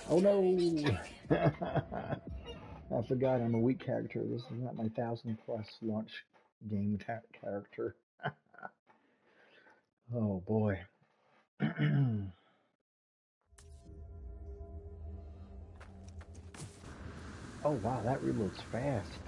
Oh no! I forgot I'm a weak character. This is not my 1,000+ launch game character. Oh boy. Oh wow, that reloads fast.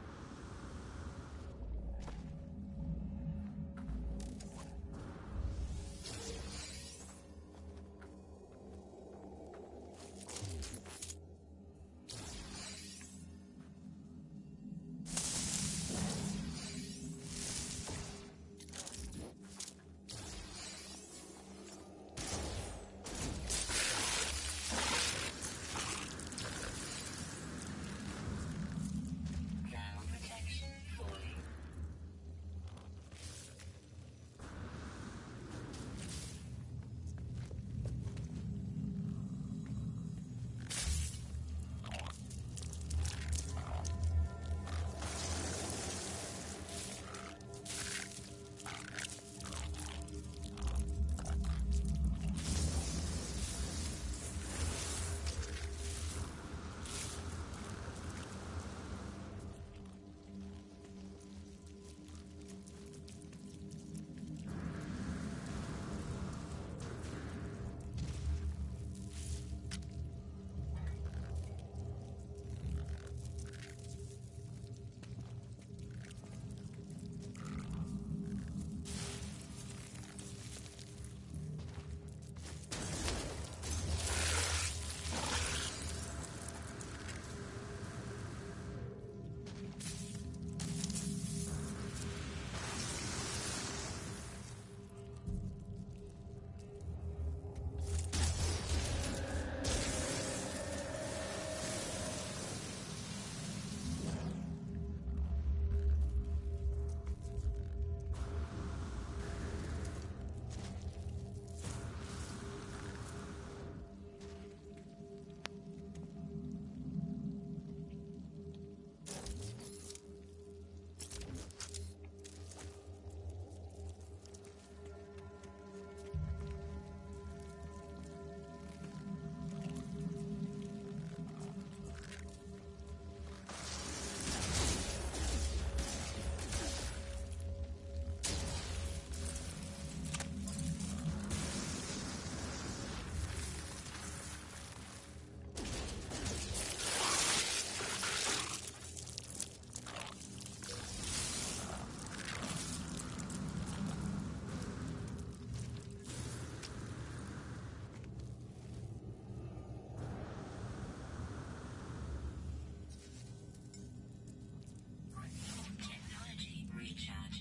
Technology recharge.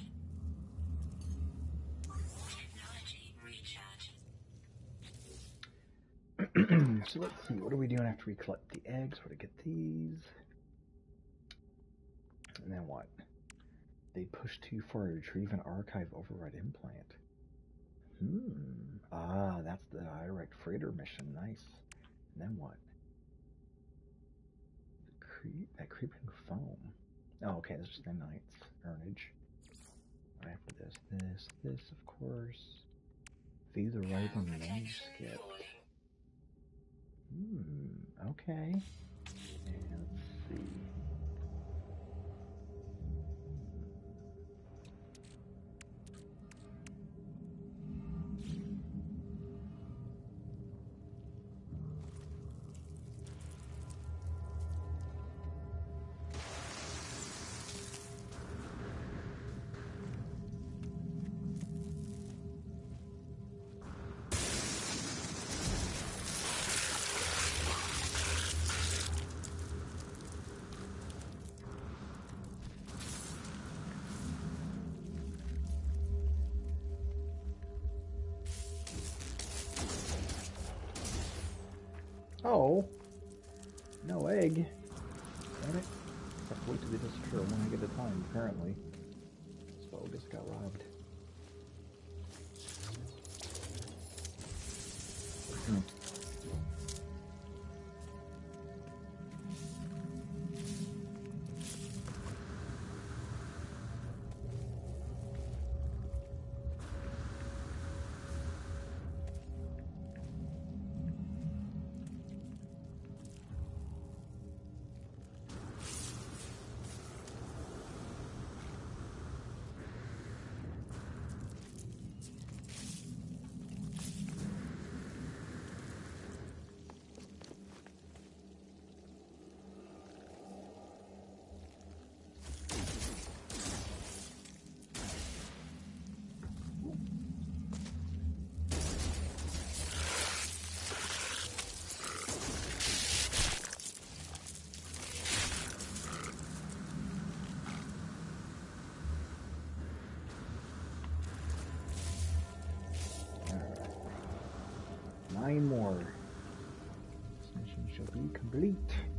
Technology recharge. So let's see, what are we doing after we collect the eggs? Where to get these? And then what? They push too far to retrieve an archive override implant. Ah, that's the direct freighter mission. Nice. And then what? That creeping foam. Oh, okay, that's just the night's earnage. Right after this, of course. View the rival manuscript. Okay. And let's see. Oh, no egg. Damn it. Have to wait till they disappear one egg at a time, apparently. So I just got robbed. shall be complete.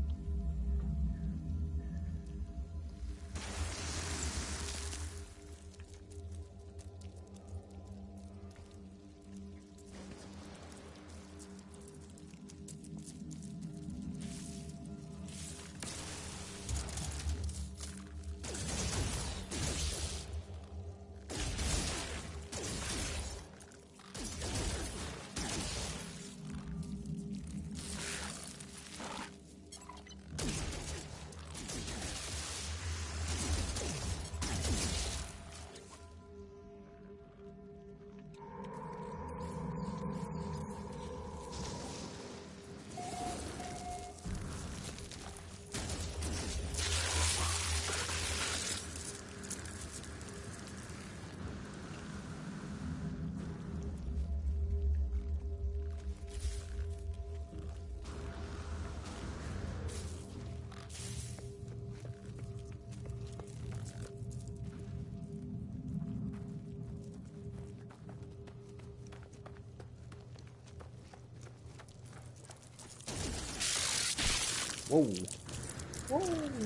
Whoa. Whoa.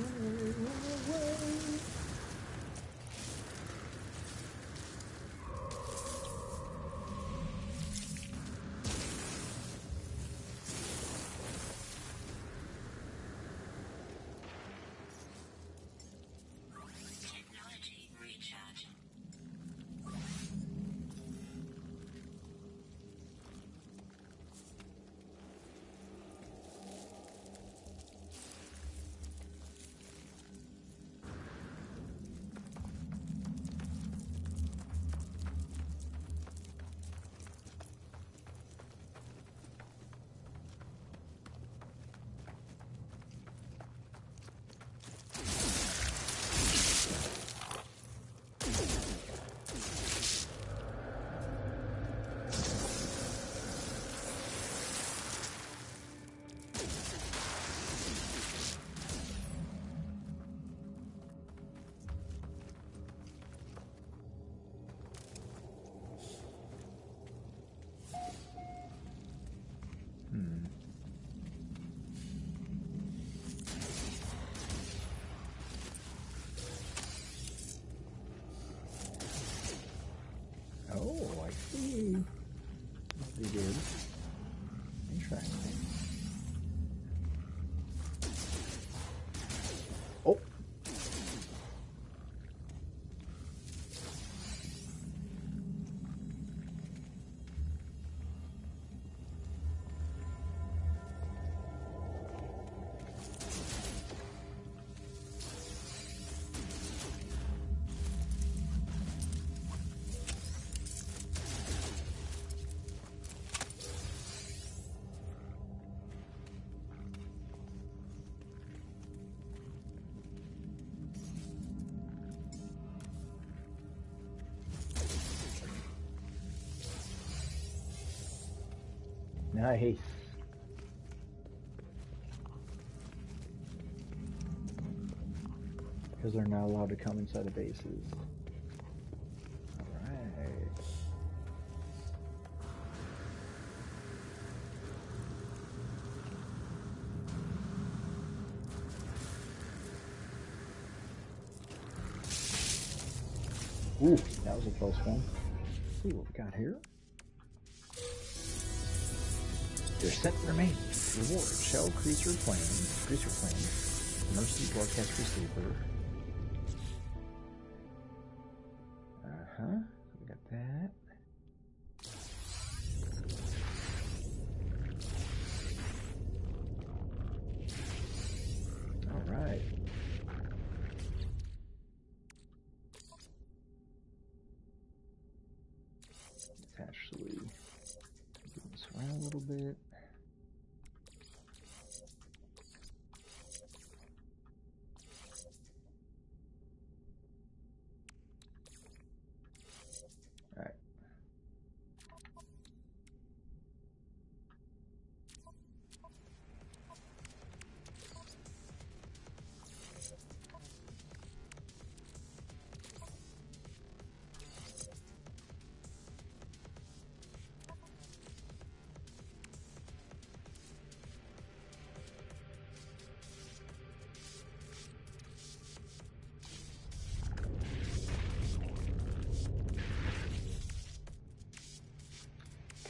Technology recharging. Oh, I see what they did. Interesting. Oh! Nice. Because they're not allowed to come inside the bases. Alright. Ooh, that was a close one. See what we got here. Your set remains. Reward. Shell Creature Plane. Mercy Broadcast Receiver. We got that. Alright. Let's actually move this around a little bit. Alright.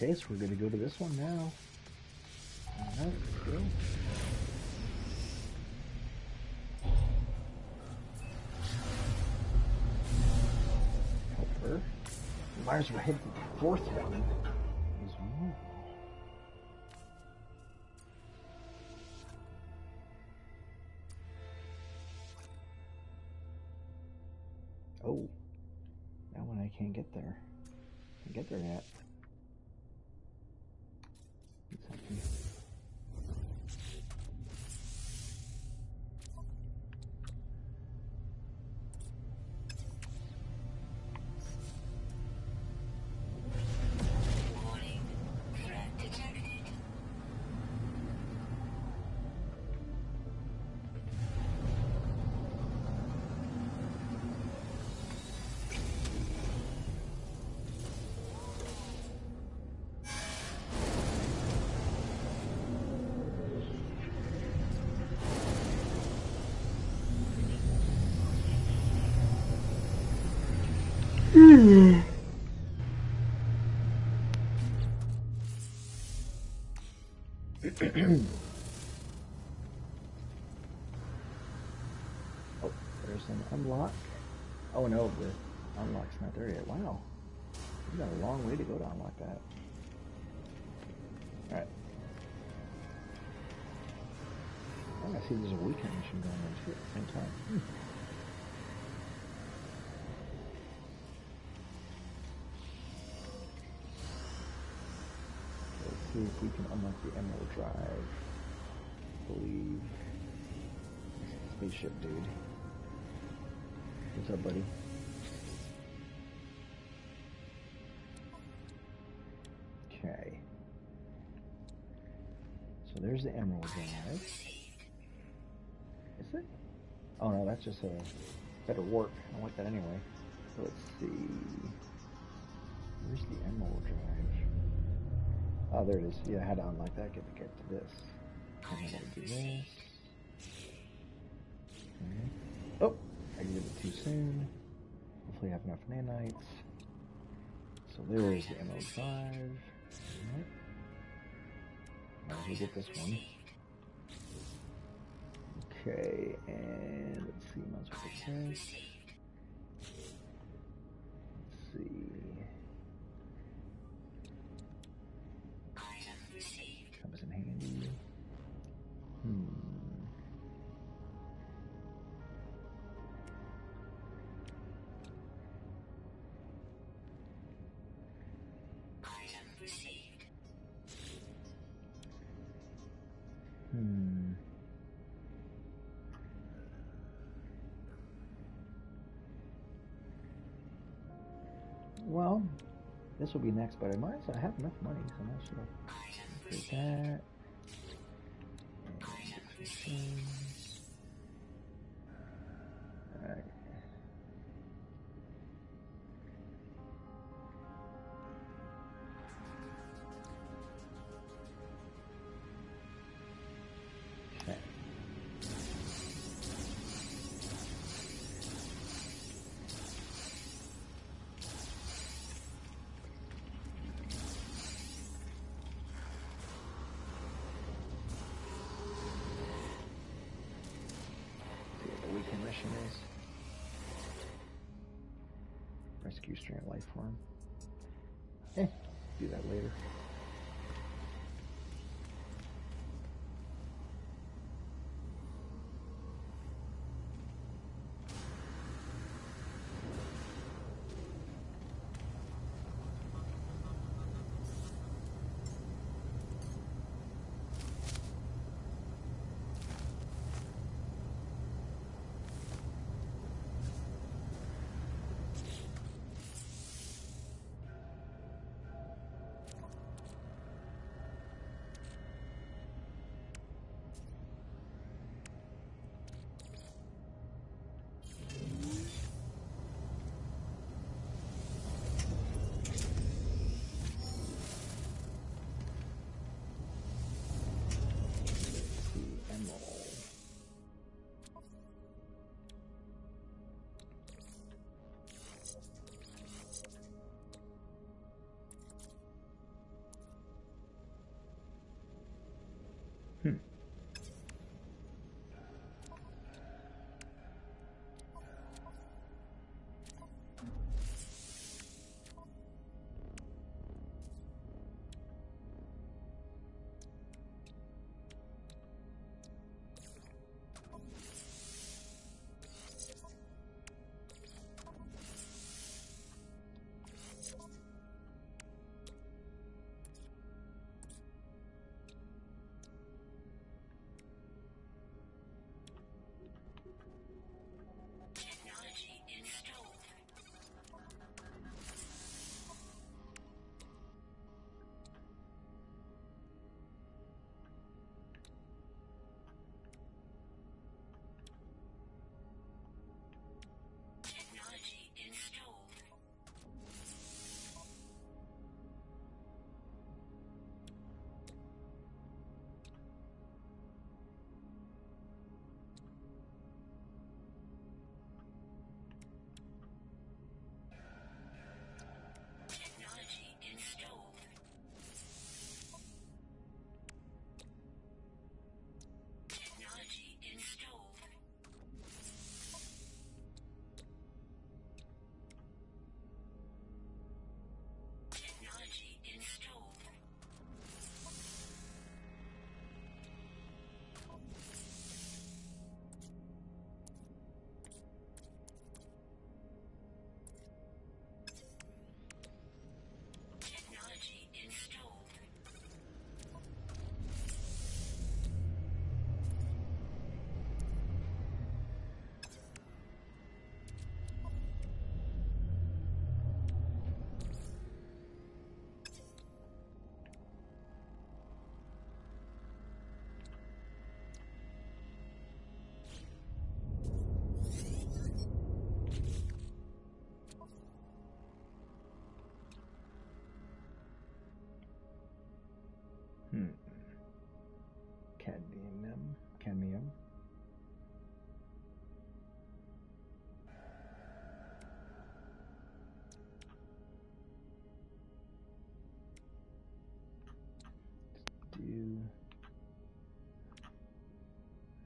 Okay, so we're gonna go to this one now. Alright, let's go. Help her. Might as well hit the fourth one as well. Oh, that one I can't get there. Can't get there yet. Something. Warning. Threat detected. Oh, there's an unlock. Oh no, the unlock's not there yet. Wow. We got a long way to go to unlock that. Alright. Oh, I see there's a weekend mission going on too at the same time. Let's see if we can unlock the Emerald Drive. I believe. Spaceship dude. What's up, buddy? Okay. So there's the Emerald Drive. Is it? Oh no, that's just a better warp. I want that anyway. So let's see. Where's the Emerald Drive? Oh, there it is. Yeah, I had to unlock that. Get to this. And then I do this. Okay. Oh, I did it too soon. Hopefully I have enough nanites. So there is the Emerald Drive. Alright. Might as well get this one. Okay, and let's see, might as well get this. Let's see. Comes in handy. Well, this will be next, but I might as well have enough money, so I should take that. And get some things. Alright. Okay. Mission is rescue strand life form. Do that later.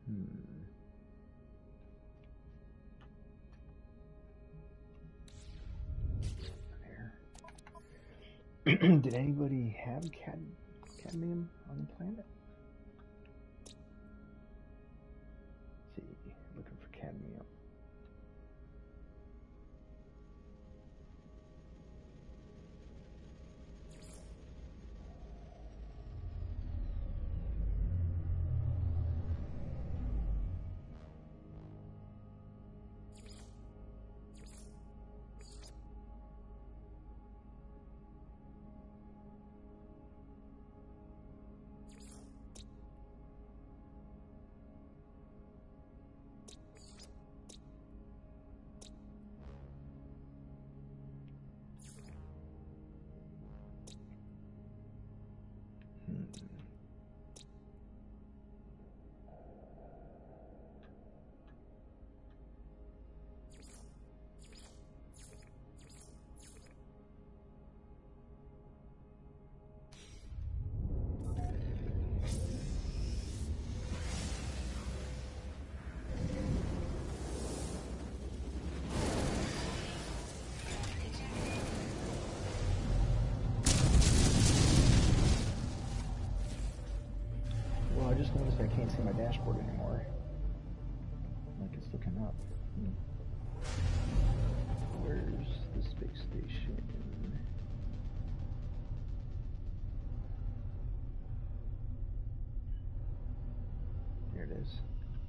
There. Did anybody have cadmium on the planet? Let's see, looking for cadmium. Well, I just noticed I can't see my dashboard anymore. Like it's looking up. Where's the space station? There it is.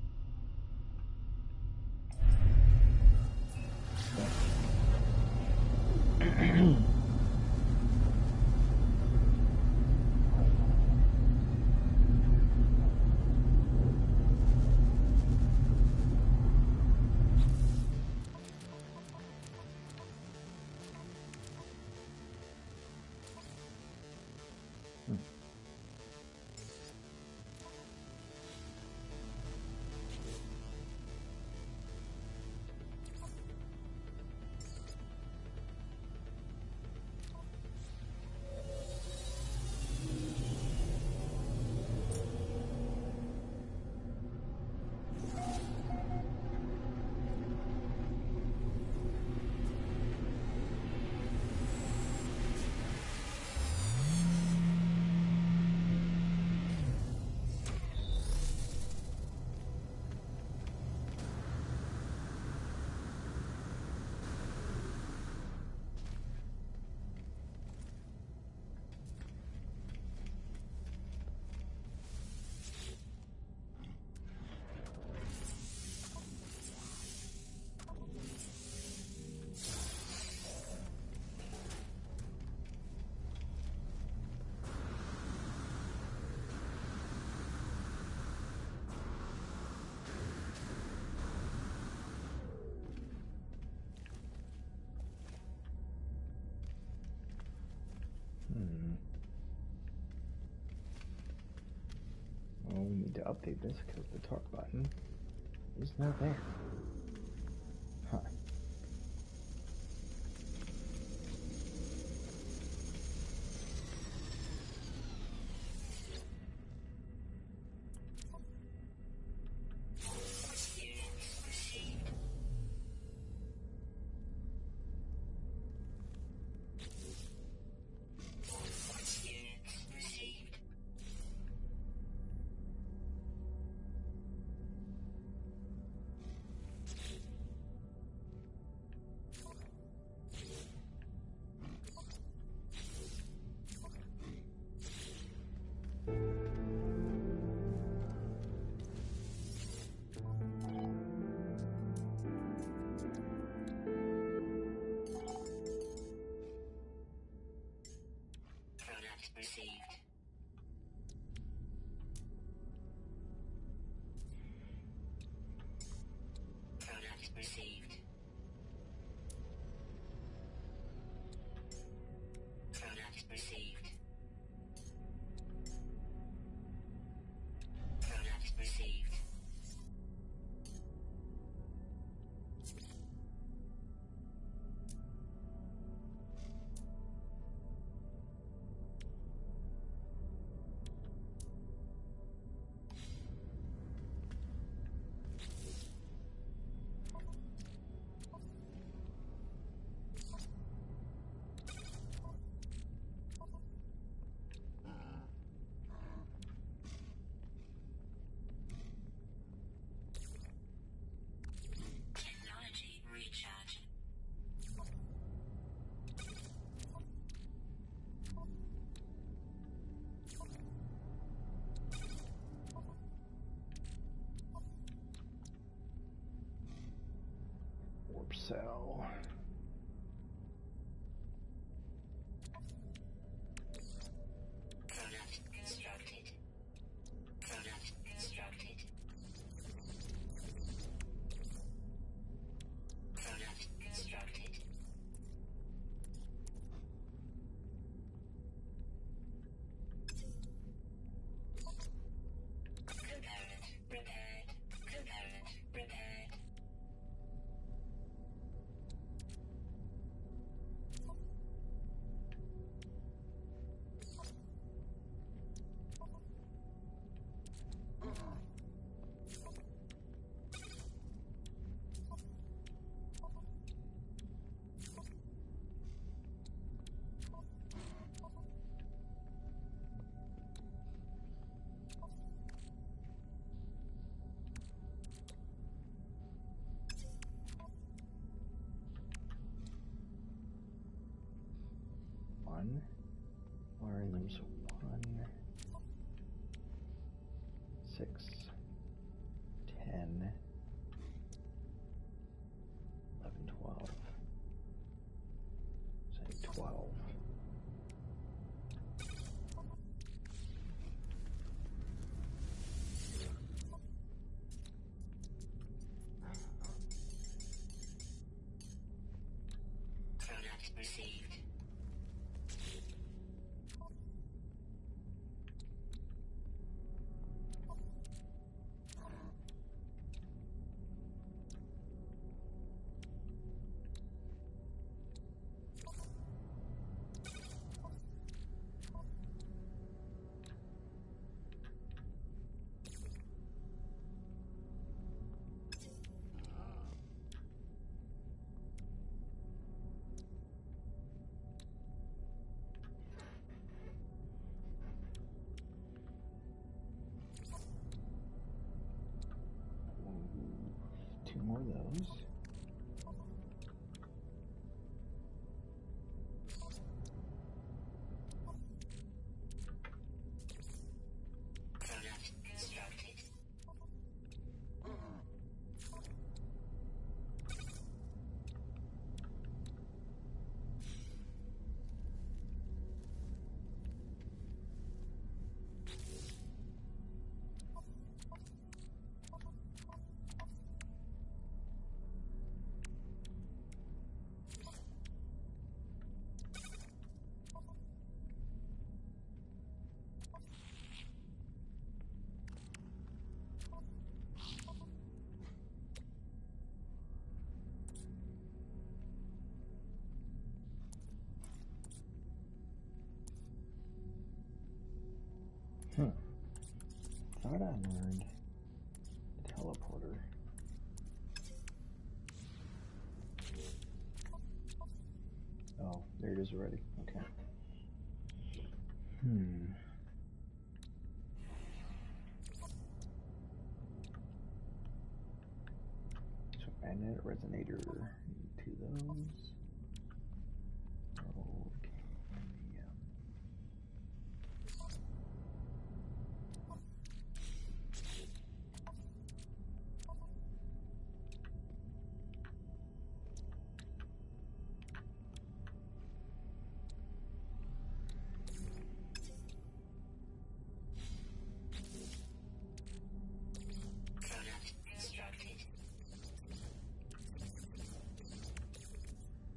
Well, we need to update this because the talk button is not there. Huh. So Product constructed. Product constructed. Product constructed. Component repaired. Component repaired. one. Wiring there's 1, 6, 10, 11, 12. Say 12. Product received. Two more of those. Product constructed. Thought I learned the teleporter. Oh, there it is already. Okay. So magnet resonator. Need 2 of those. Okay. Yeah. Product constructed.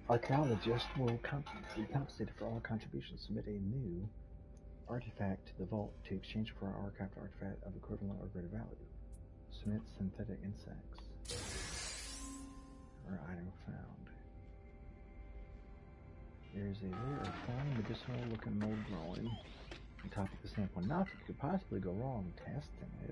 Archaeologists will be compensated for all contributions. Submit a new artifact to the vault to exchange for an archived artifact of equivalent or greater value. Submit synthetic insects. Or item found. There is a layer of fine medicinal looking mold growing on top of the sample. Nothing could possibly go wrong testing it.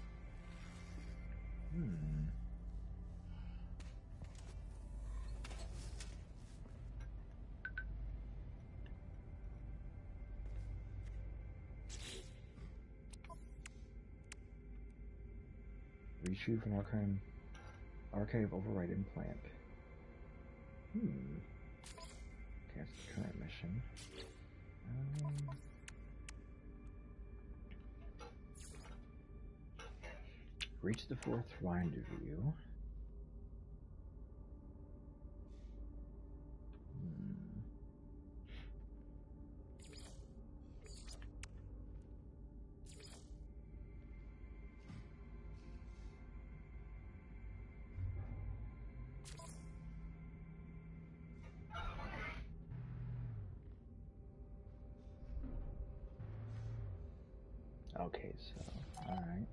Retrieve an archive override implant. Okay, that's the current mission. Reach the fourth rendezvous. Okay, so, alright.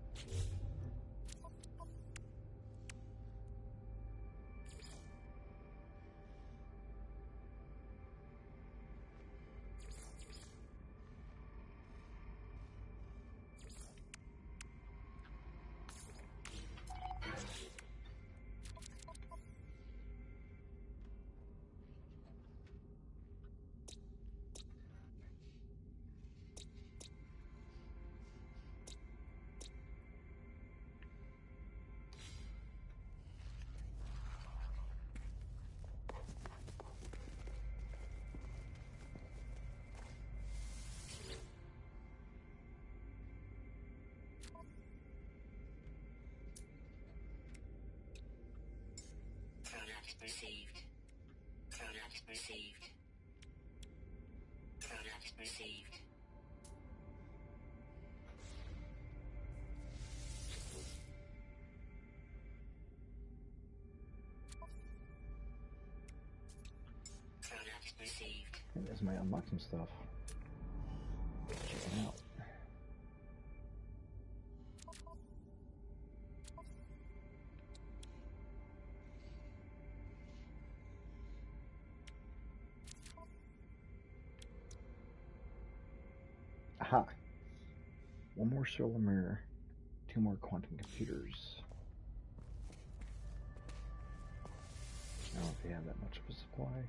Product received. Product received. Product received. Product received. And there's my unlocking stuff. Check it out. Aha! One more solar mirror, 2 more quantum computers. I don't know if they have that much of a supply.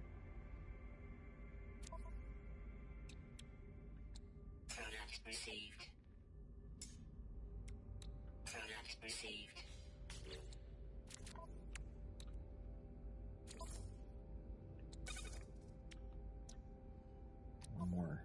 Product received. Product received. One more.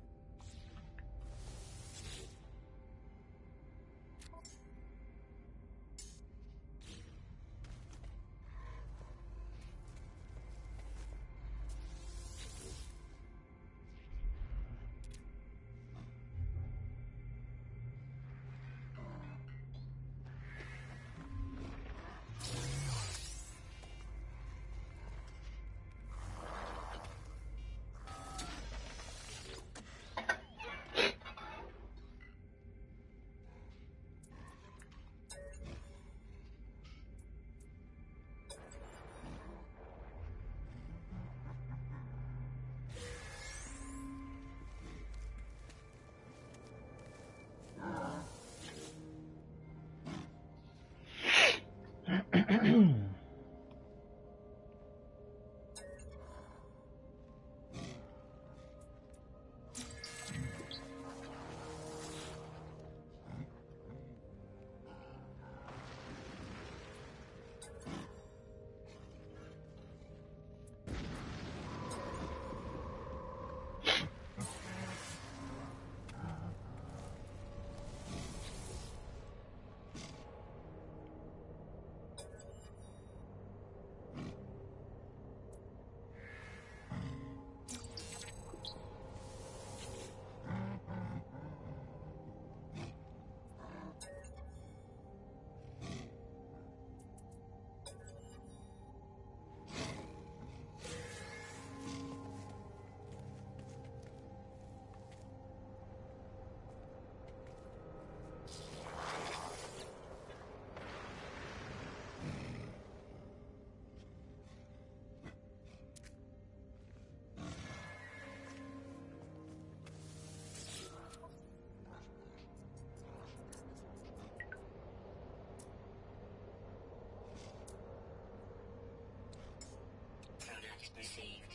received.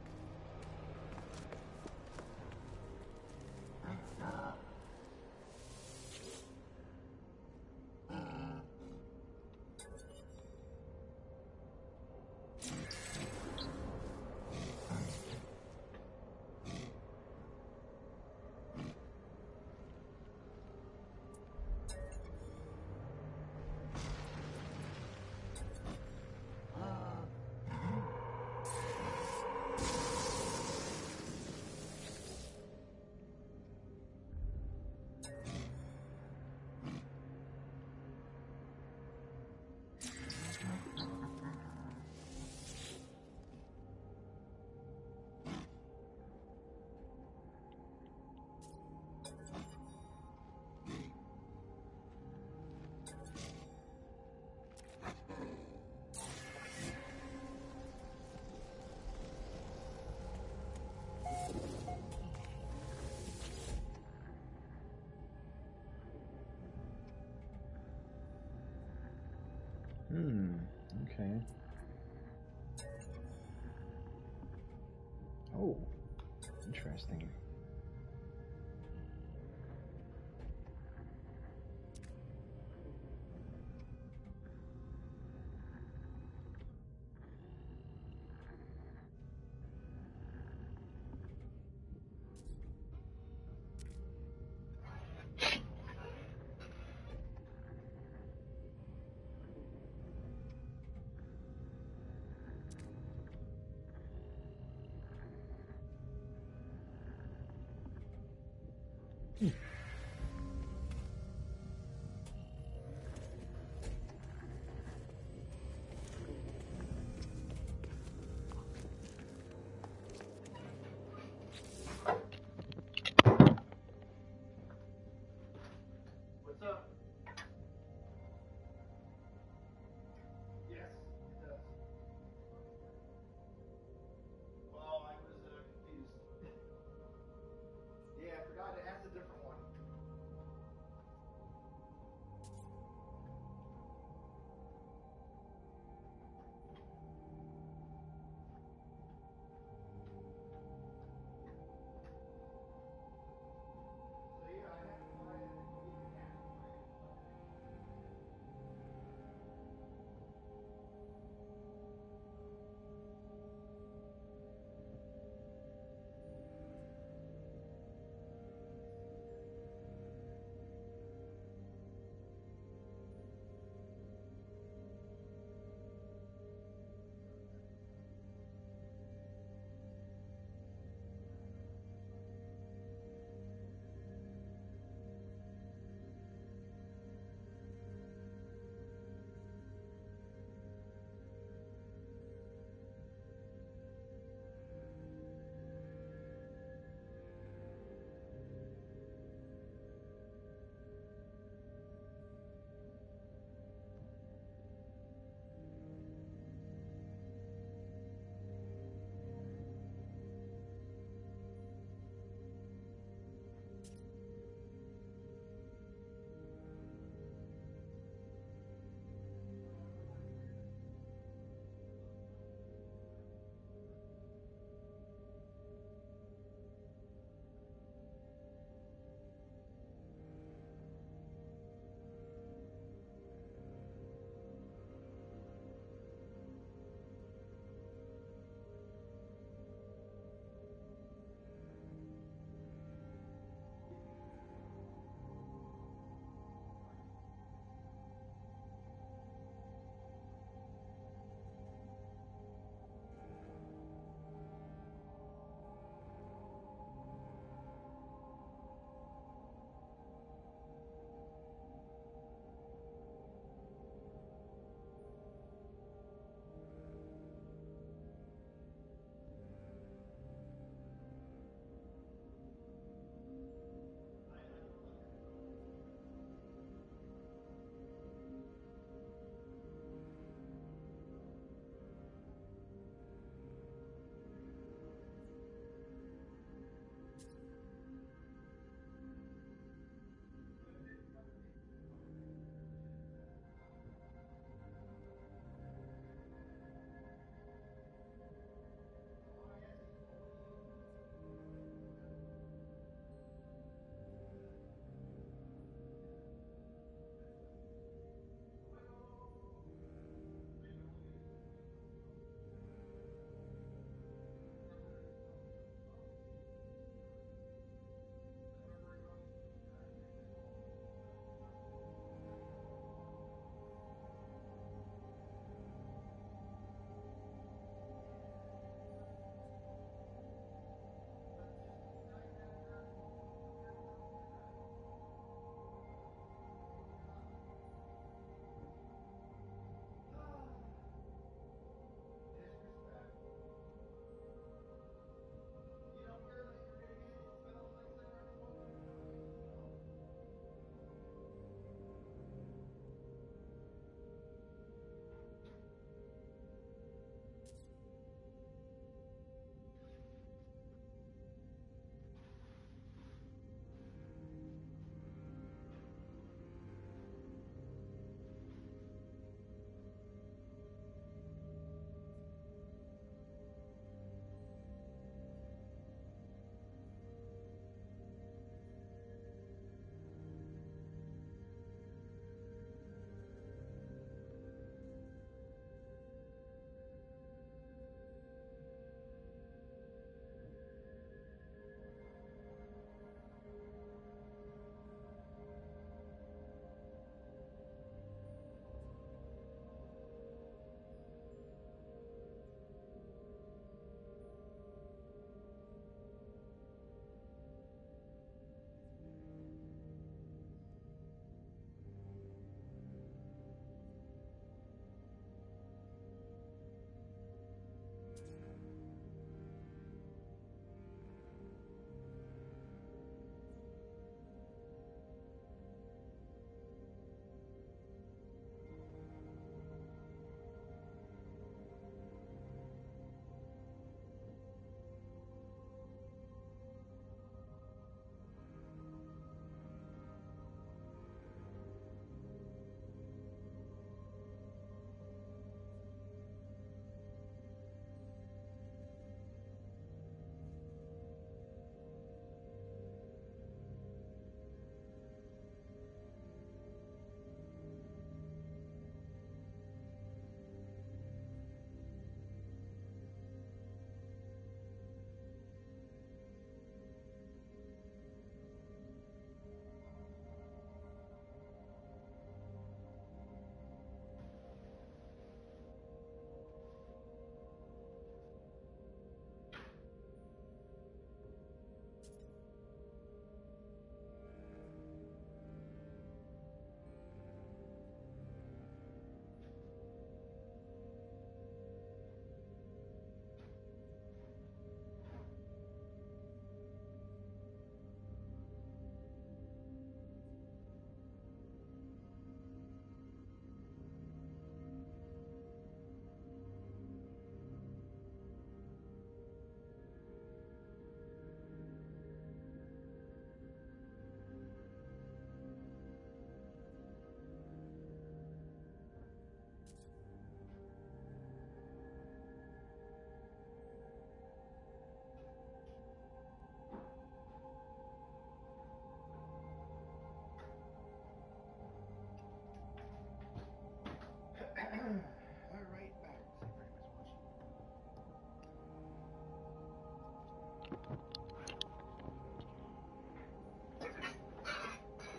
Okay. Oh, interesting. What's up? Yes, it does. Well, I was confused. Yeah, I forgot it has a different one.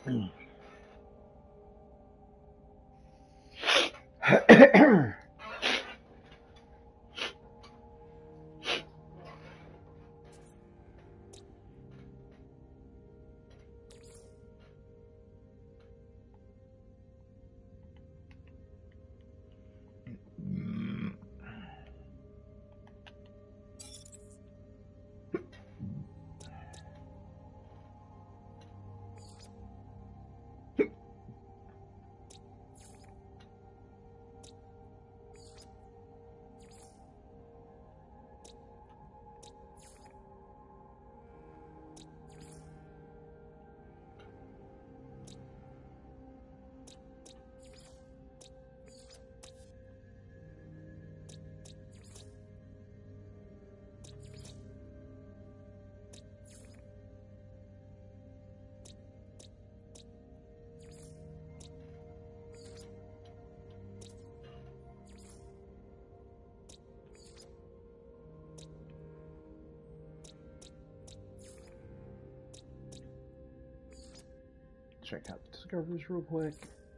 Check out the discoveries real quick.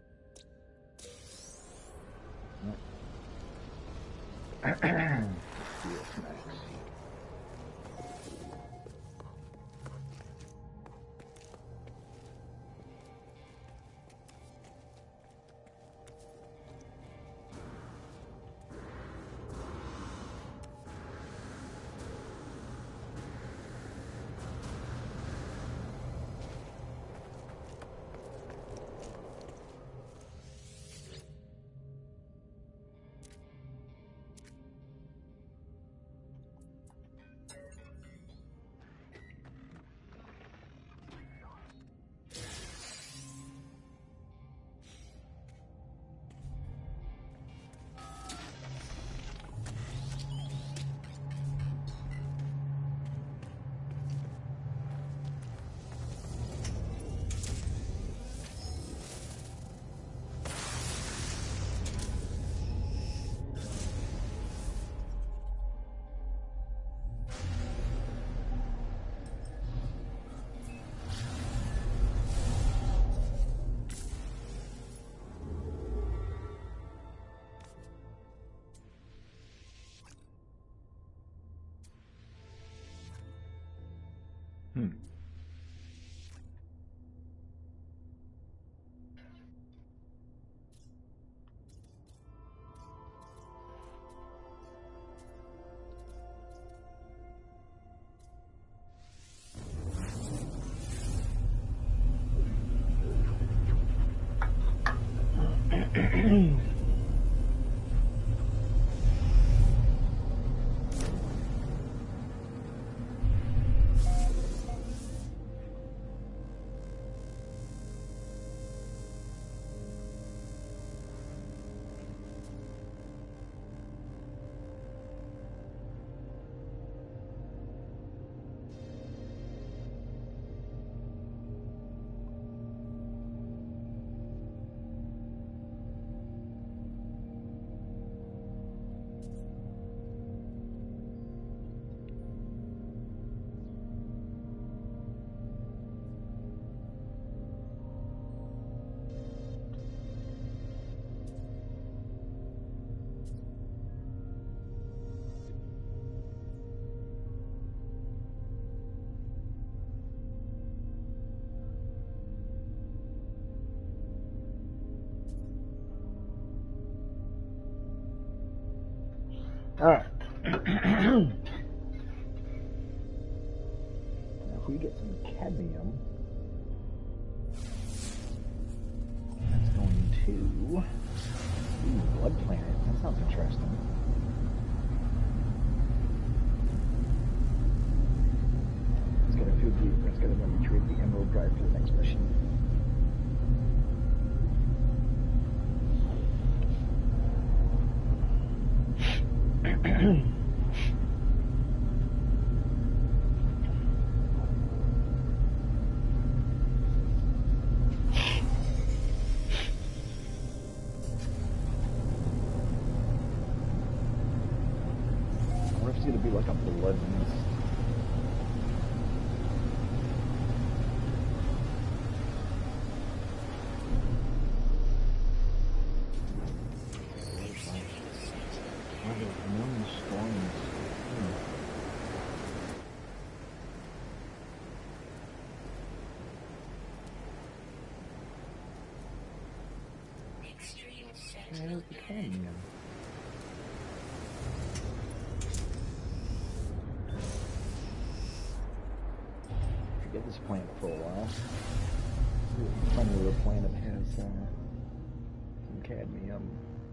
Let's see what's next. Alright. Now if we get some cadmium, that's going to Blood Planet. That sounds interesting. Let's get a retrieve the Emerald Drive for the next mission. I wonder if it's going to be like a blood mist. There's the cadmium. Forget this plant for a while. Find a little plant that has some cadmium.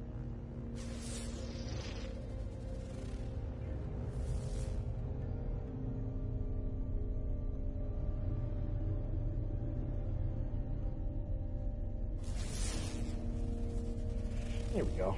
There we go.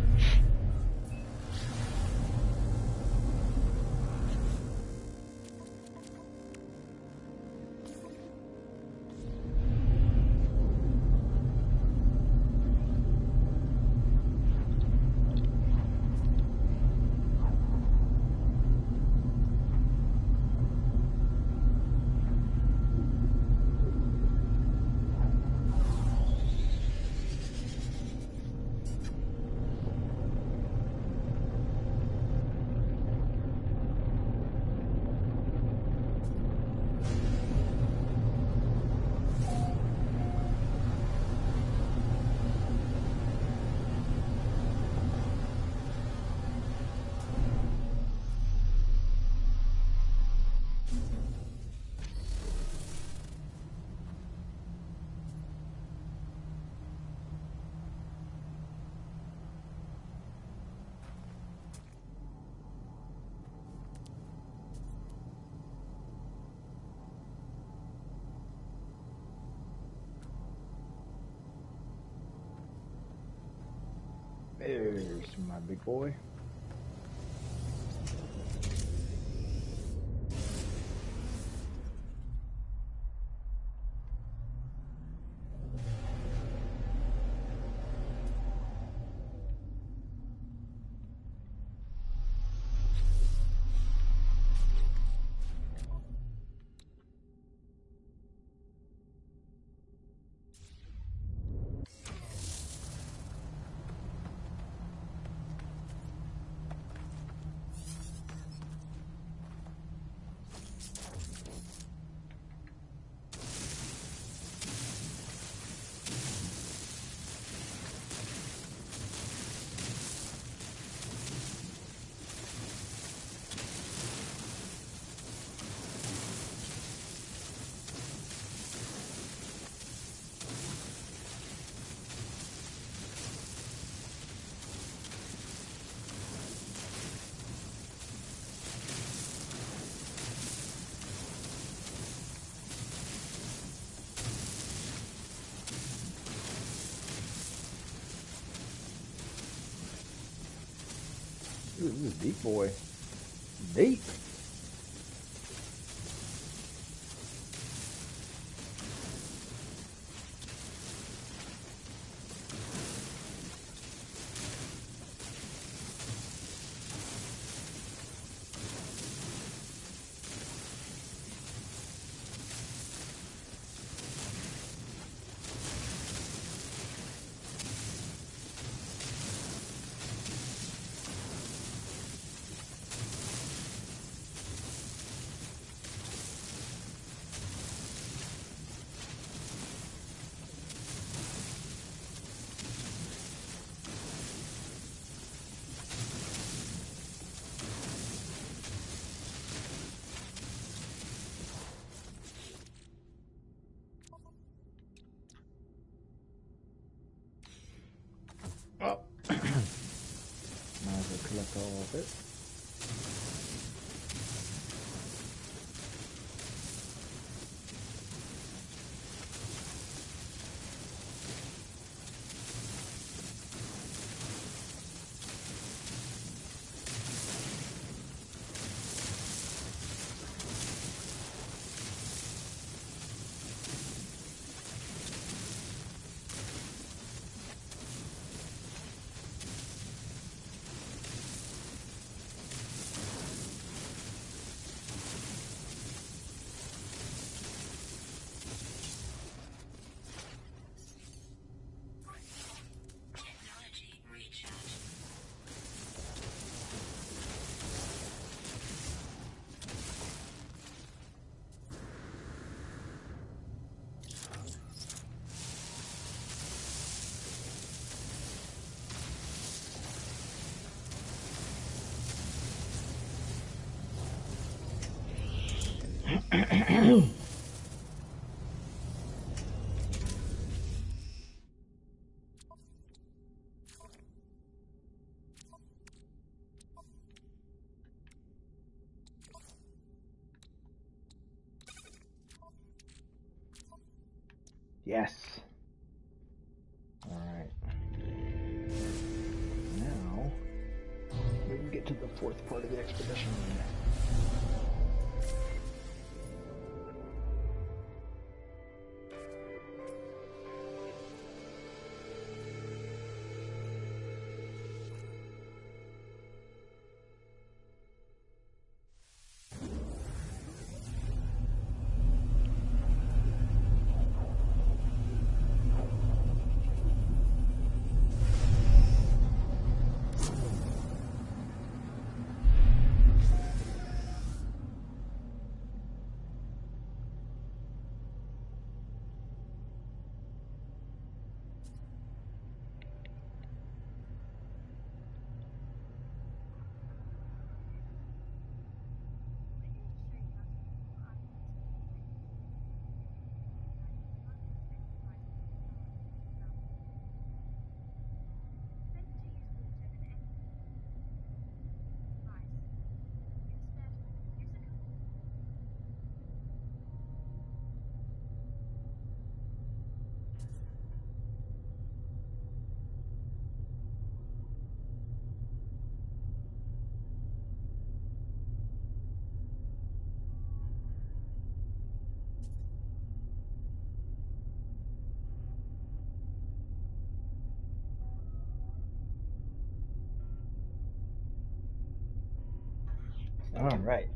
There's my big boy. Ooh, this is deep, boy. Deep. Oh. Might as well collect all of it. Yes. All right. Now we can get to the fourth part of the expedition. All right.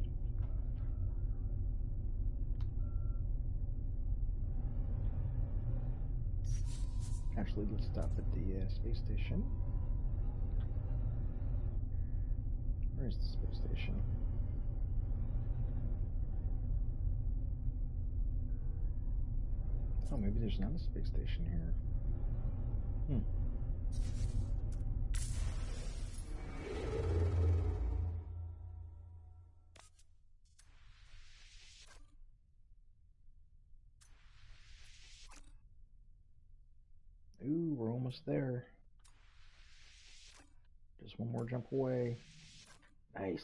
Actually, let's stop at the space station. Where is the space station? Oh, maybe there's not a space station here. Ooh, we're almost there. Just one more jump away. Nice.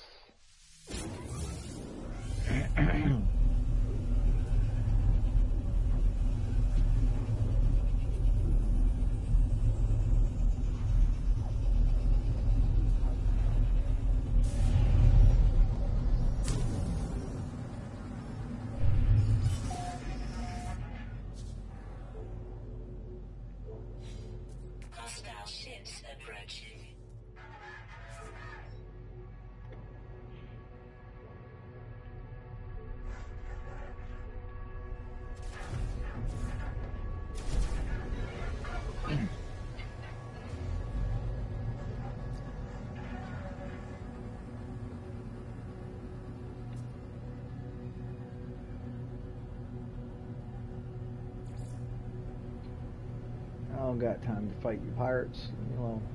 Hostile ships approaching. I don't got time to fight you pirates. Leave me alone.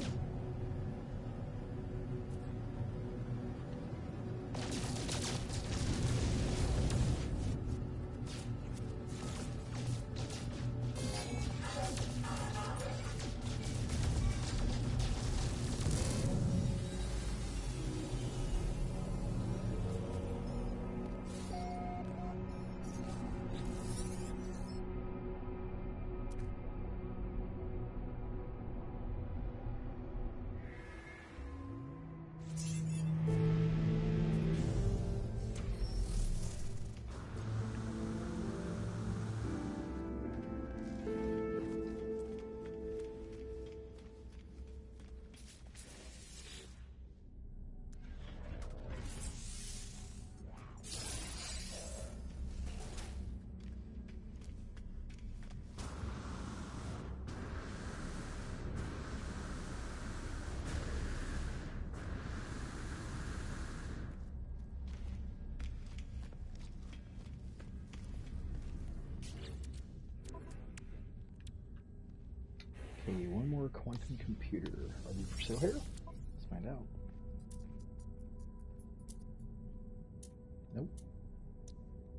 Okay, one more quantum computer. Are we for sale here? Let's find out. Nope.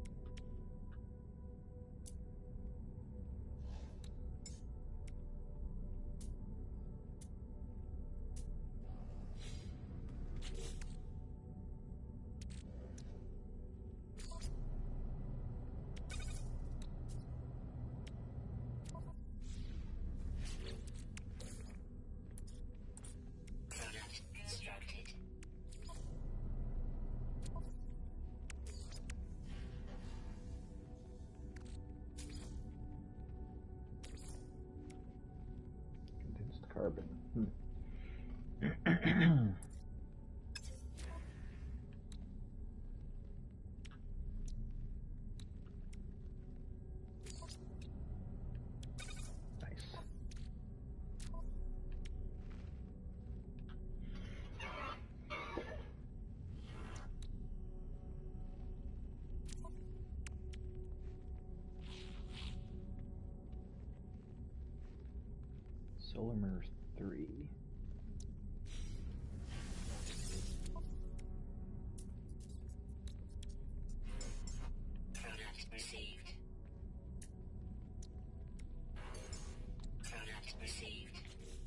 Solarmer 3. Product received. Product received.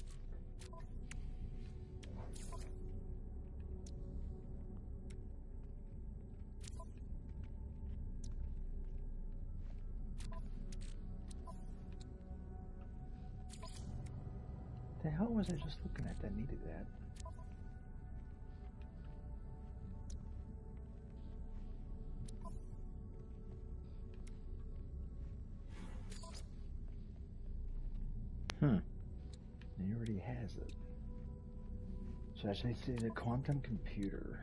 The hell was I just looking at that needed that? He already has it. So I should say the quantum computer.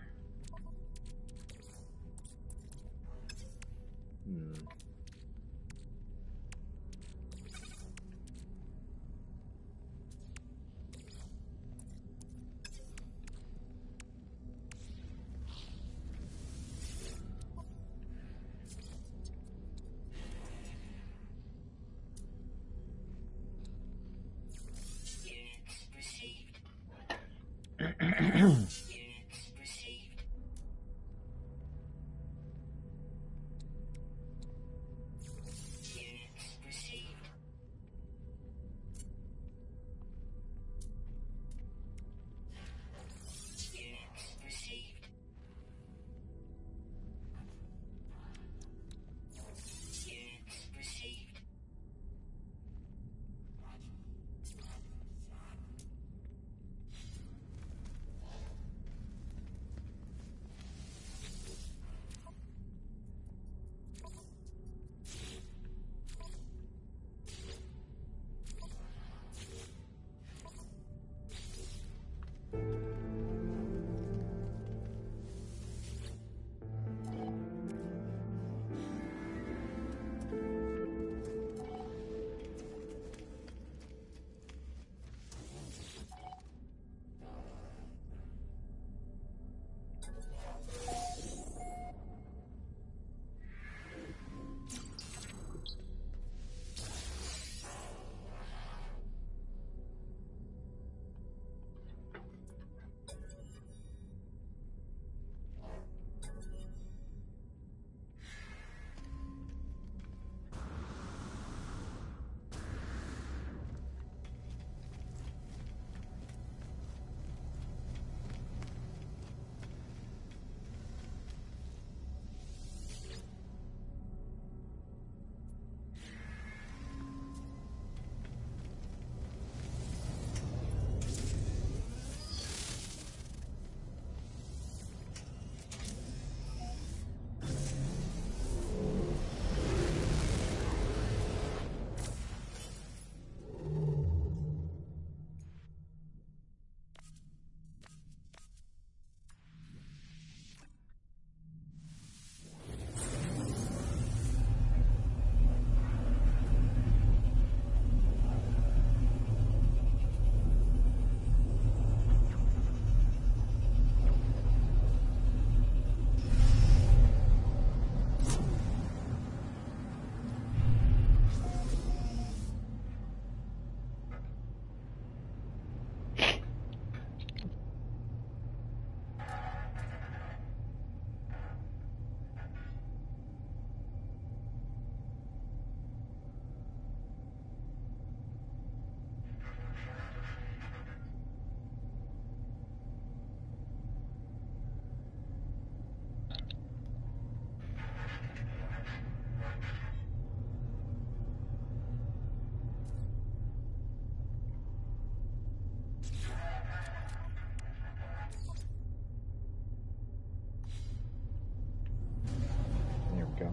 Go.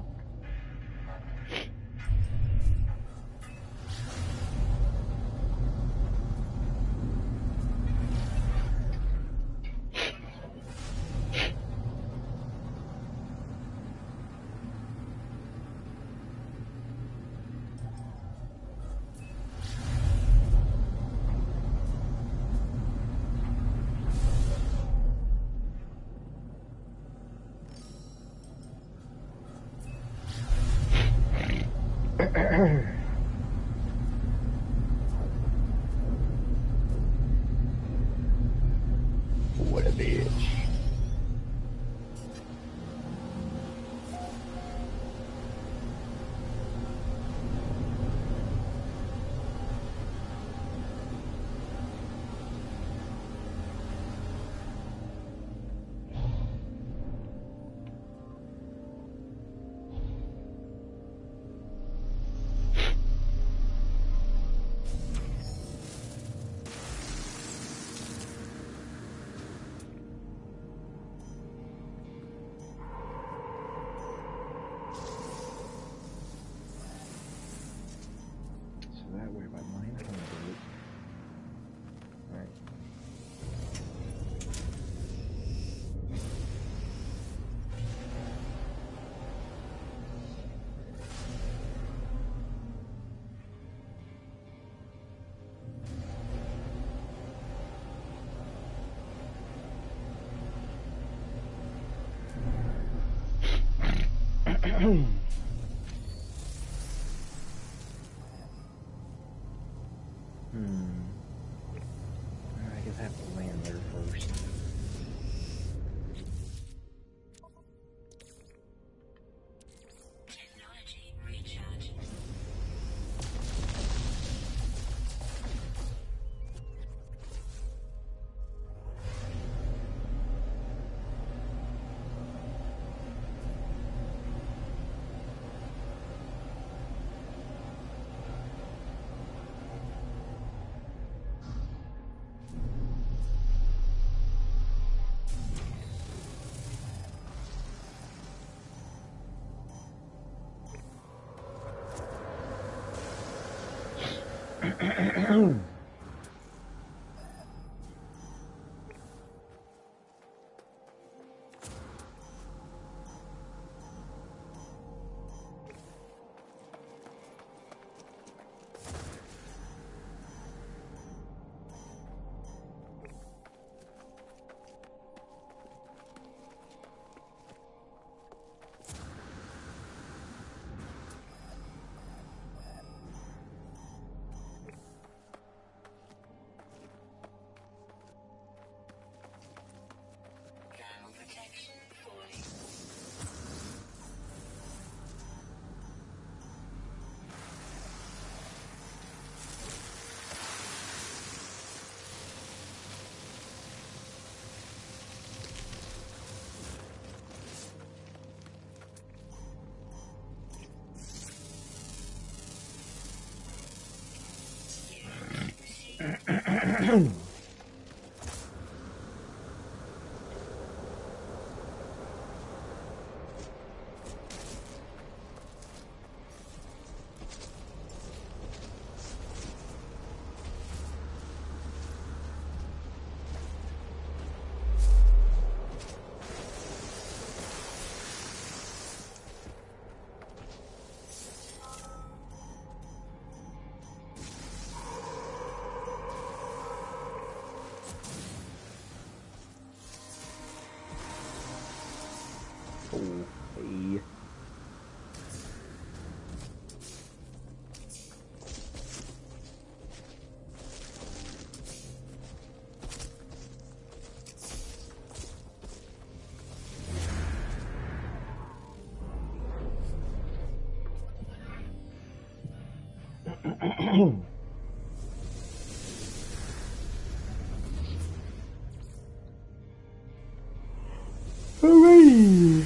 Thermal protection fully. Oh, hey. Hooray!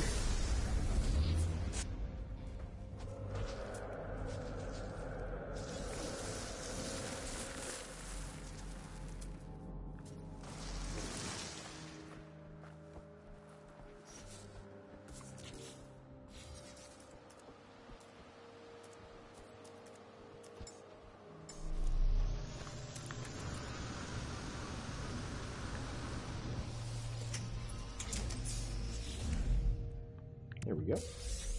There we go.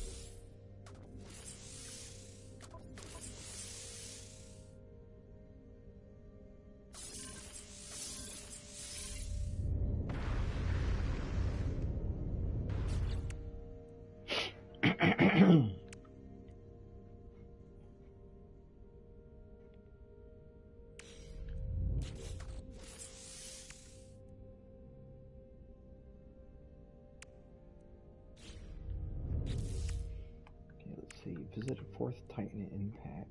Let's see. Visit a fourth Titan impact.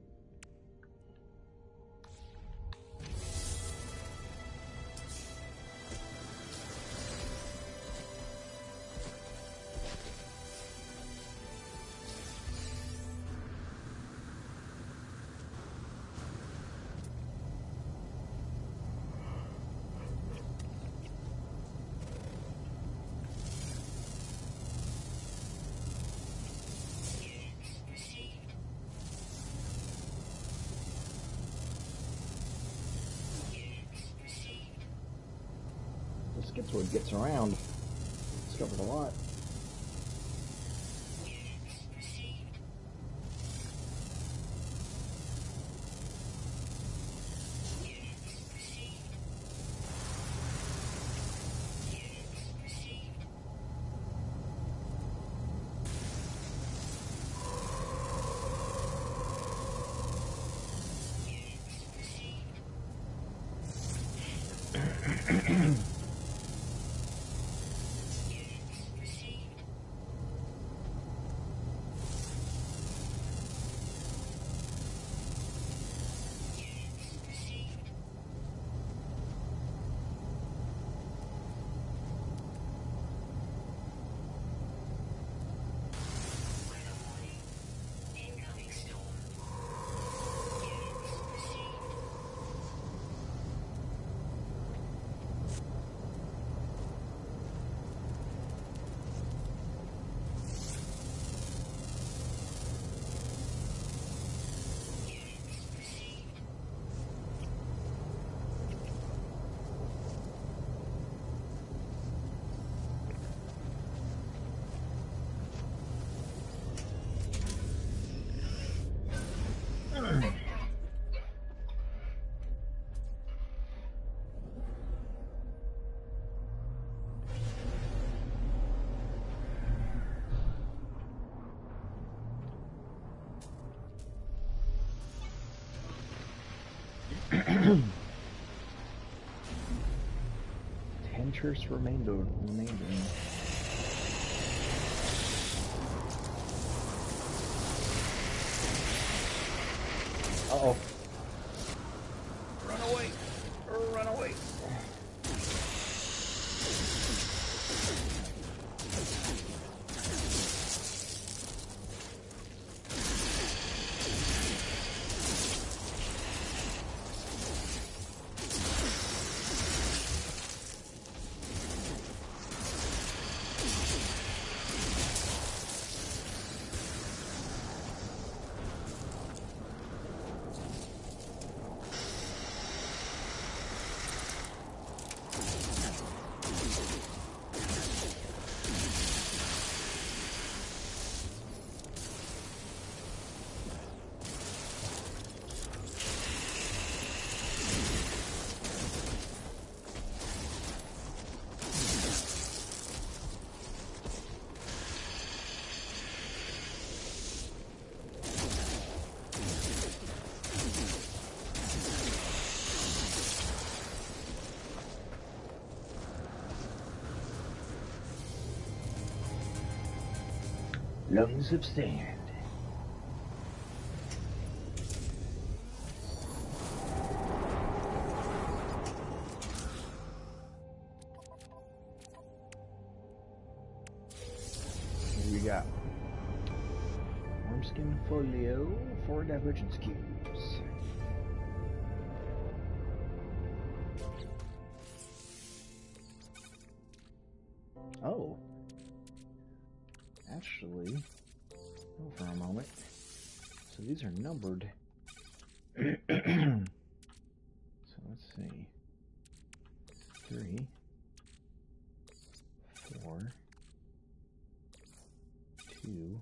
This gets what it gets around. Discovered a lot. Tentress remainder. Uh-oh. Run away! Run away! Lungs of sand. Here we got Wormskin Folio, 4 divergence cubes. Oh. Actually, for a moment. So these are numbered. So let's see. 3, 4, 2,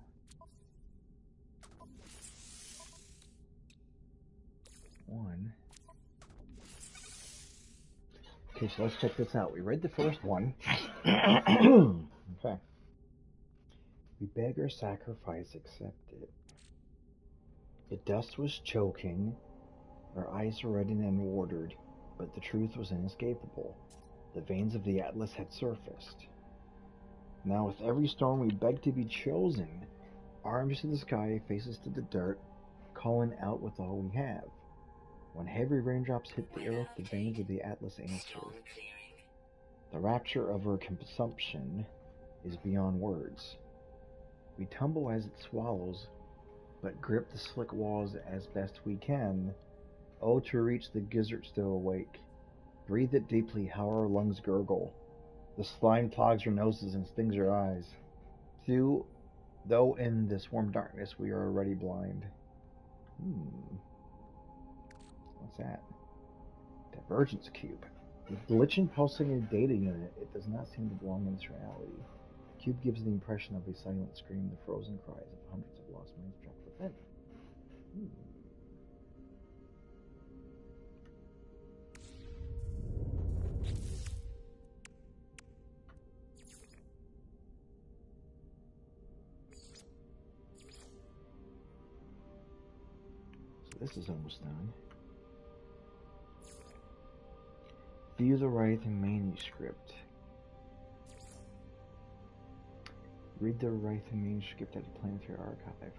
1. Okay, so let's check this out. We read the first one. Okay. We beg our sacrifice accepted. The dust was choking, our eyes were reddened and watered, but the truth was inescapable. The veins of the Atlas had surfaced. Now with every storm we beg to be chosen, arms to the sky, faces to the dirt, calling out with all we have. When heavy raindrops hit the earth, the veins of the Atlas answer. The rapture of our consumption is beyond words. We tumble as it swallows, but grip the slick walls as best we can. Oh, to reach the gizzard still awake. Breathe it deeply, how our lungs gurgle. The slime clogs our noses and stings our eyes. Though in this warm darkness we are already blind. What's that? Divergence cube. With glitching pulsing in data unit, it does not seem to belong in this reality. The cube gives the impression of a silent scream, the frozen cries of hundreds of lost minds trapped within. So this is almost done. View the writhing manuscript. Read the writhing manuscript at the Planetary Archive.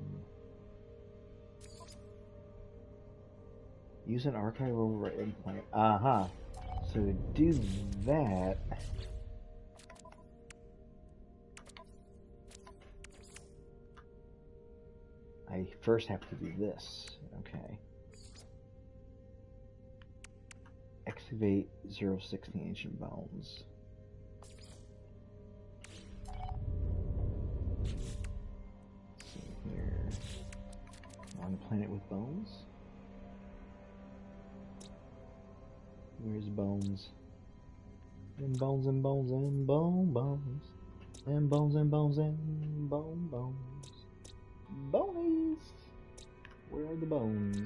Use an archive overwrite implant. So to do that, I first have to do this. Okay. Excavate 060 Ancient Bones. Let's see here. On a planet with bones? Where's bones? And bones and bones and bones. And bones and bones and bones. Bonies! Where are the bones?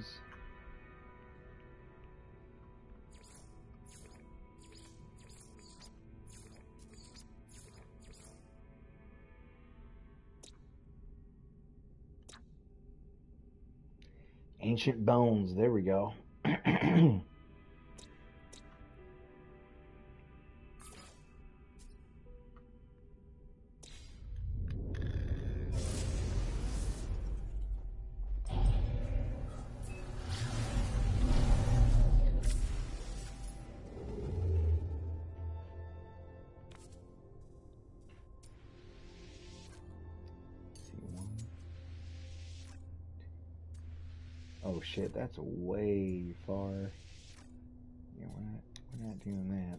Ancient bones, there we go. Oh shit, that's way far. Yeah, we're not doing that.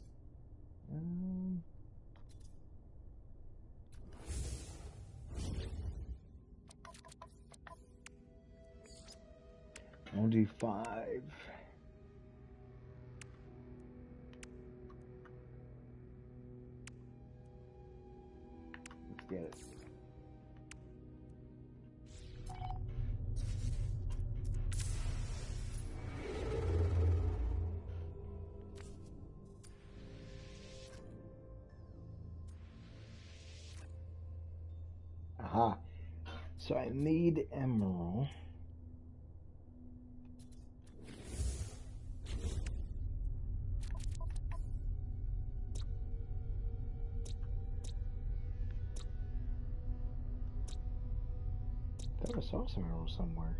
I'll do 5. Let's get it. Aha. So I need emerald. I thought I saw some emerald somewhere.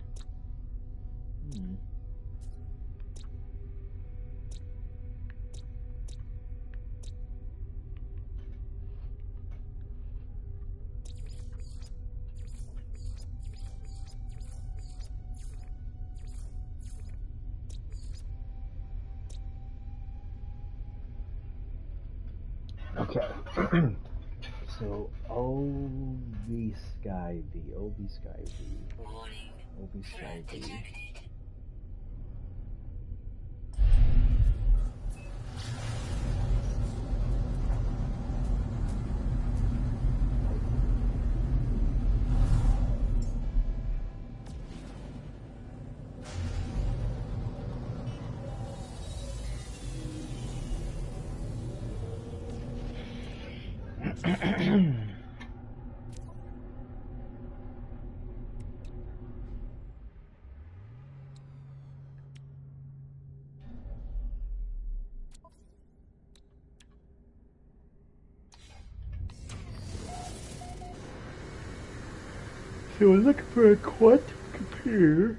Okay. So OB Sky V, OB Sky V, Warning. OB Sky Threat V. detected. So we're looking for a quantum computer.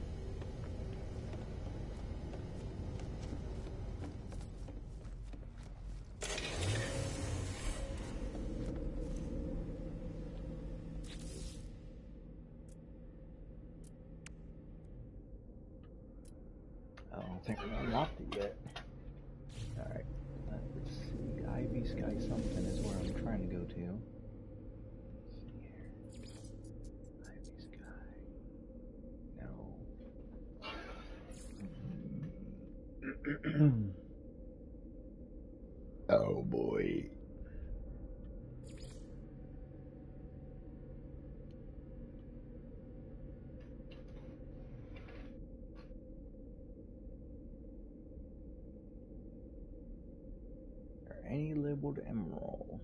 I don't think we unlocked it yet. Alright, let's see. Ivy Sky something is where I'm trying to go to. Let's see here. Ivy Sky. No. Oh boy. Are any labeled emerald?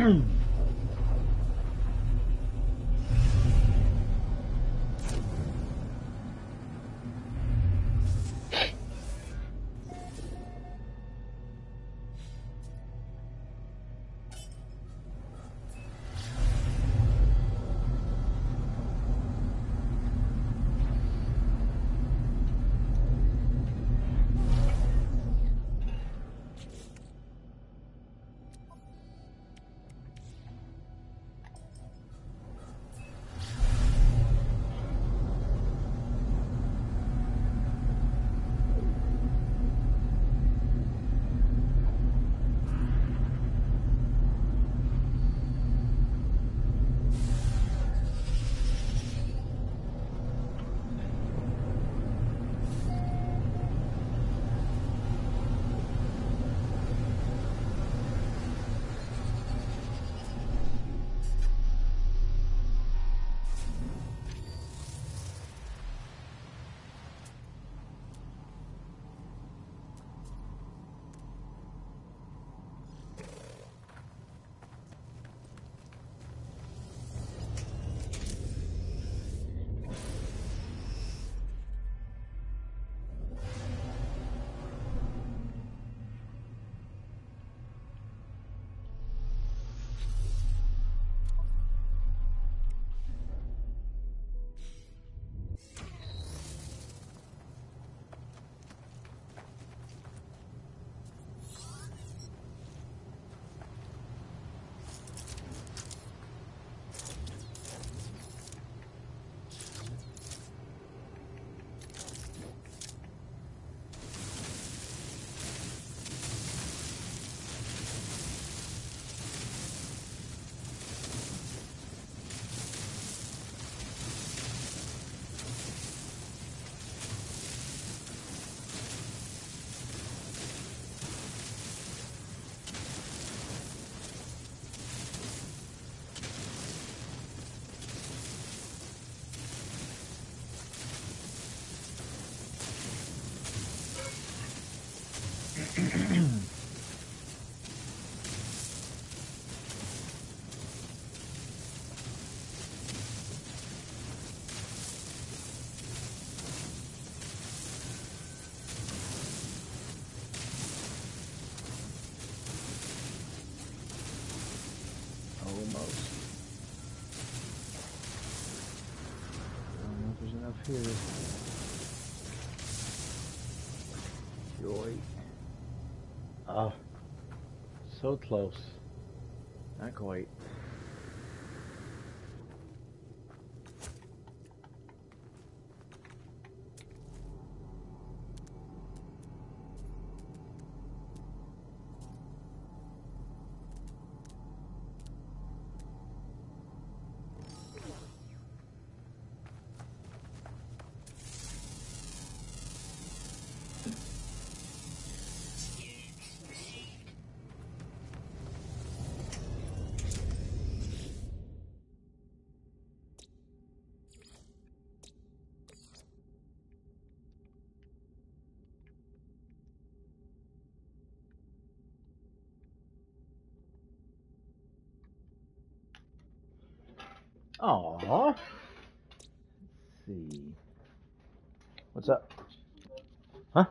Almost. I don't know if there's enough here. Joy. Oh, so close. Not quite. Aww. Let's see. What's up? Huh?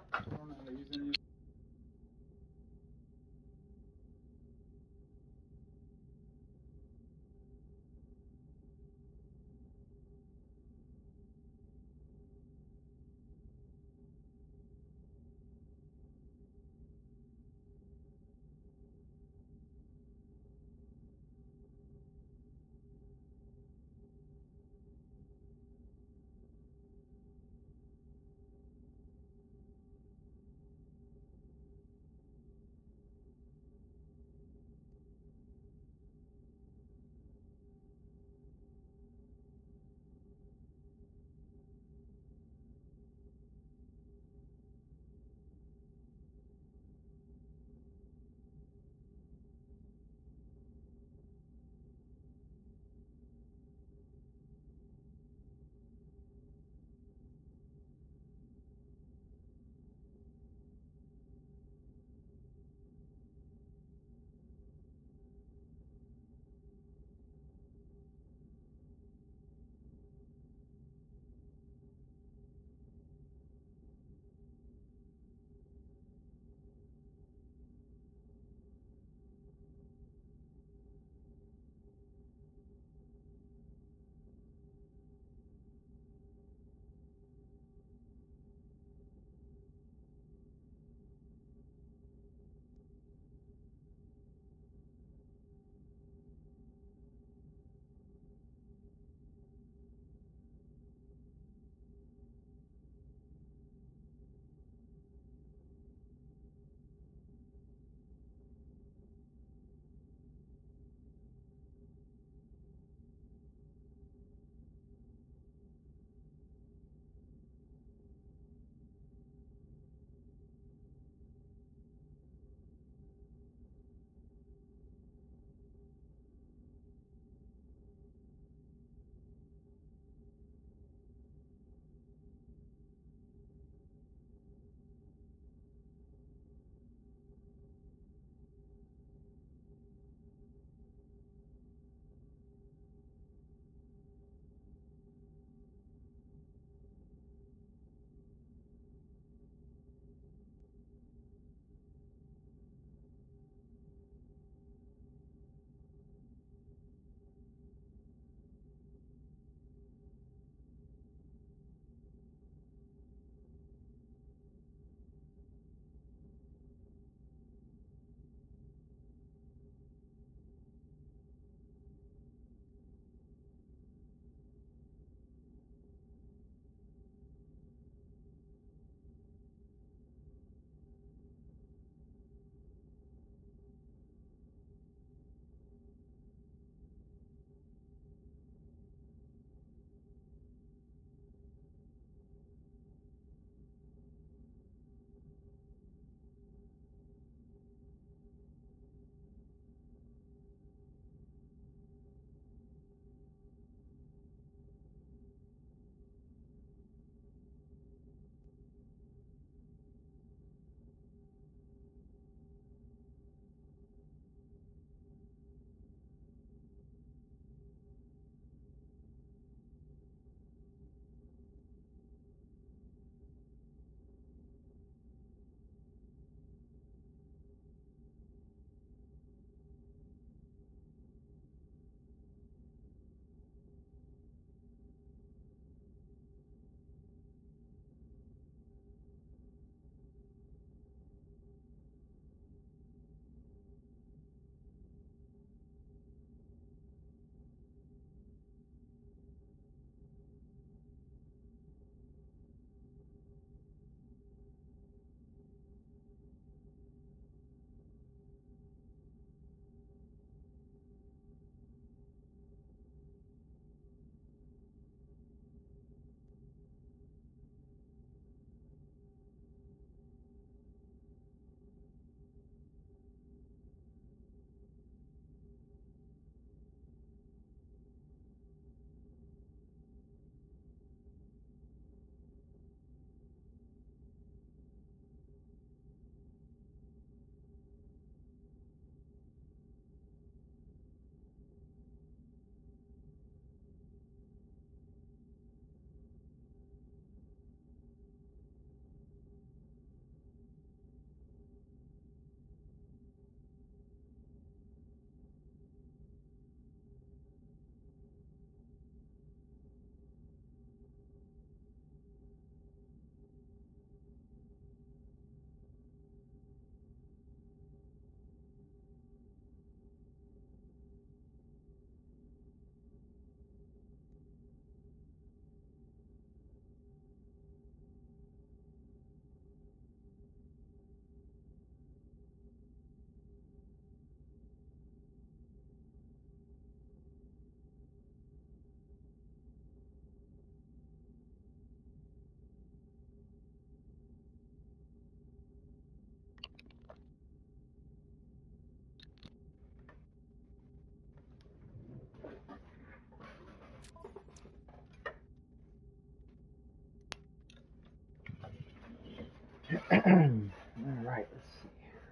Alright, let's see here.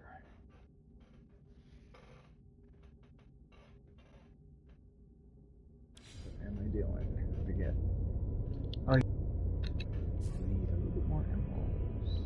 What am I doing? I forget. Oh, I need a little bit more emeralds.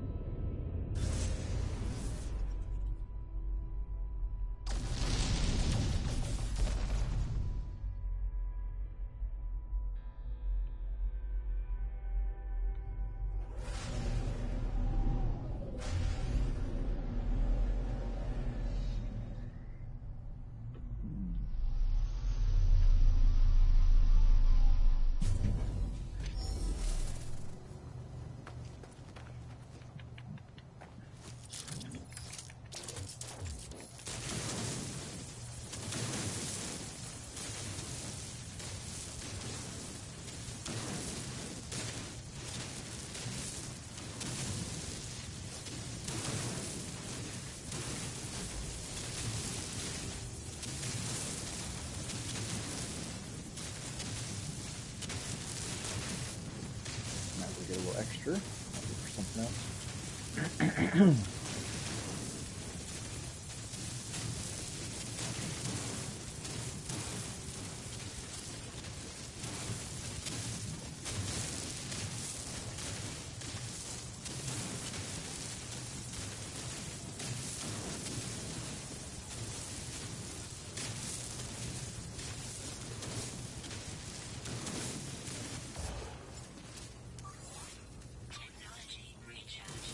Might as well get a little extra. I'll look for something else. Technology recharge.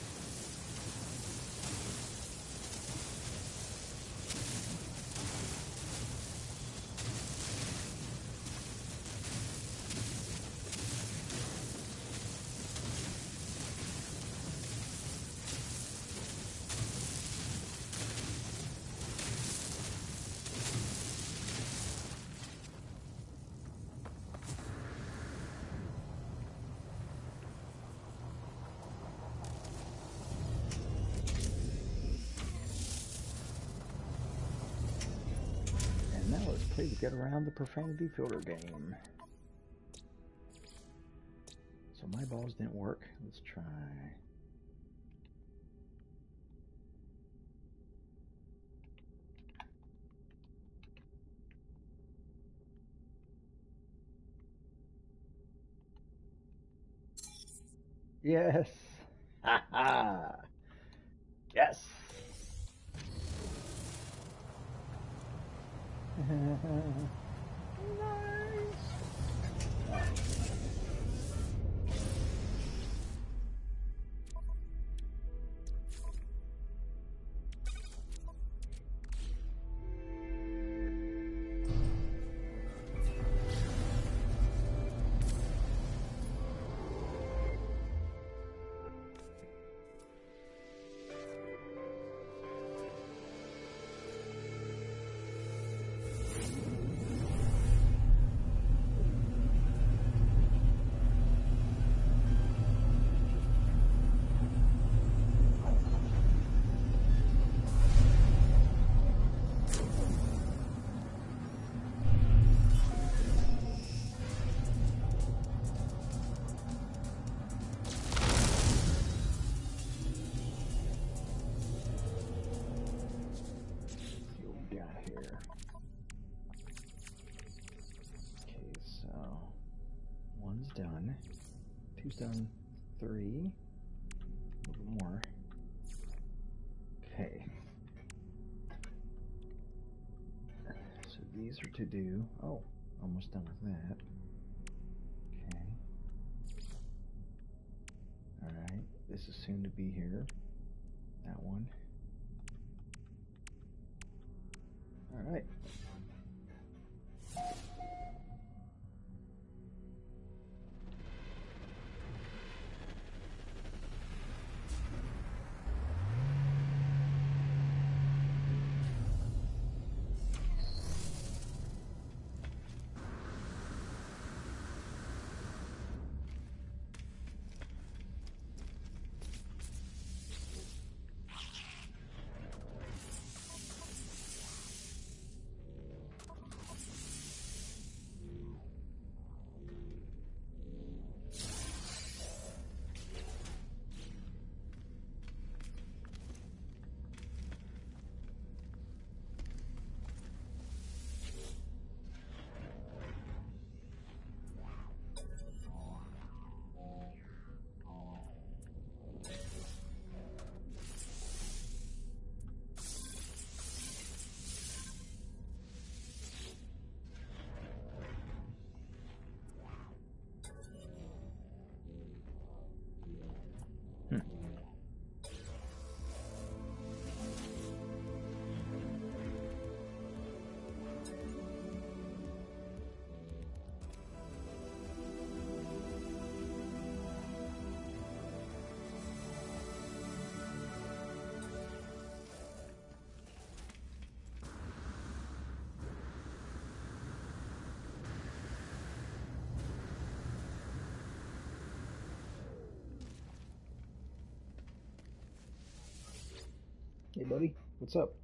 And now let's play to get around the profanity filter game. So my balls didn't work. Let's try. Yes. Ha ha. Yes. See what we got here. Okay, so one's done, two's done, three, a little bit more. Okay. So these are to do. Oh, almost done with that. Okay. Alright, this is soon to be here. That one. Alright. Hey, buddy. What's up?